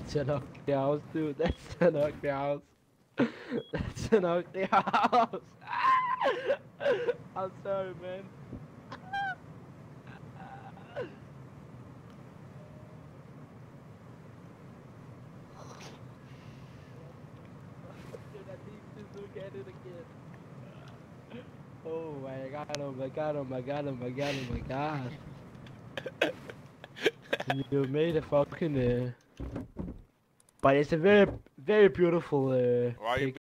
That's an ugly house, dude. That's an ugly house. That's an ugly house. I'm sorry, man. Dude, I need to look at it again. Oh my god, oh my god, oh my god, oh my god, oh my god. You made a fucking but it's a very, very beautiful Why you pic.